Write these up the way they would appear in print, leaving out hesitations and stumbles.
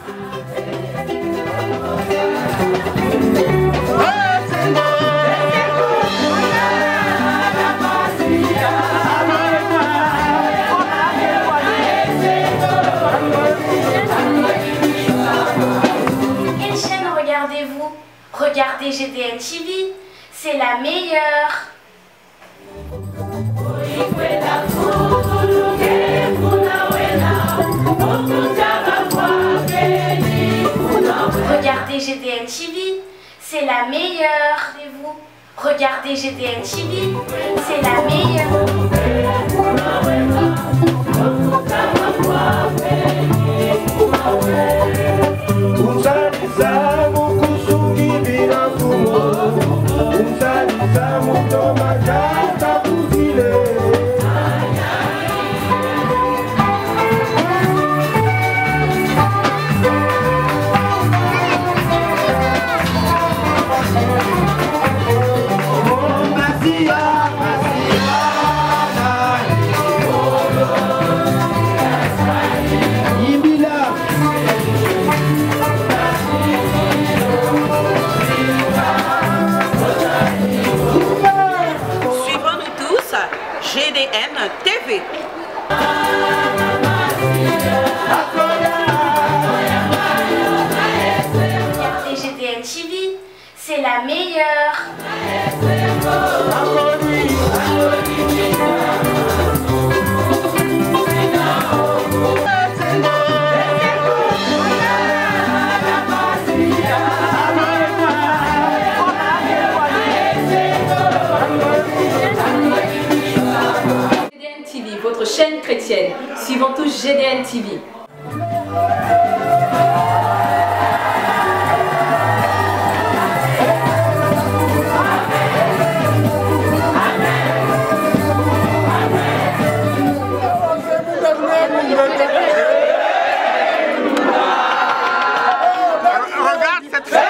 Quelle chaîne regardez-vous? Regardez GDN TV, c'est la meilleure. Regardez GDN TV, c'est la meilleure. Regardez-vous. Regardez GDN TV, c'est la meilleure. GDN TV. Regardez GDN TV, c'est la meilleure. Votre chaîne chrétienne. Suivons tous GDN TV. Regarde cette femme.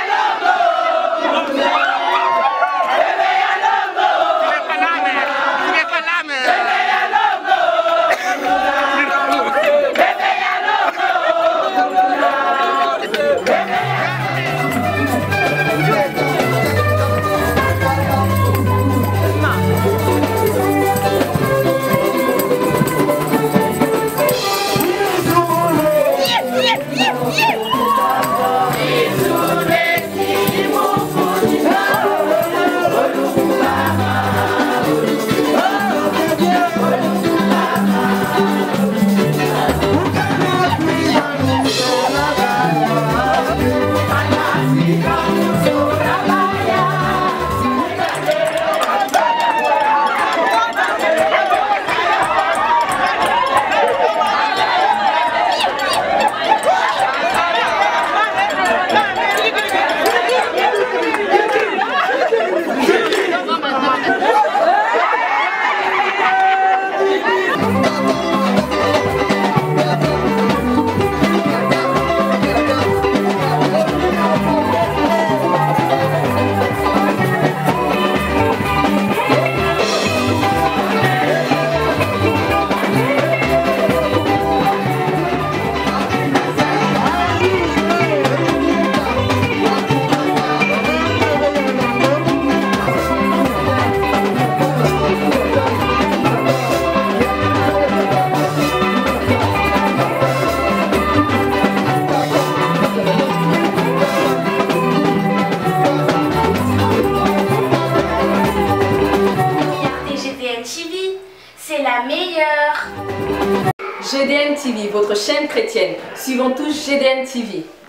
c'est la meilleure. GDN TV, votre chaîne chrétienne. Suivons tous GDN TV.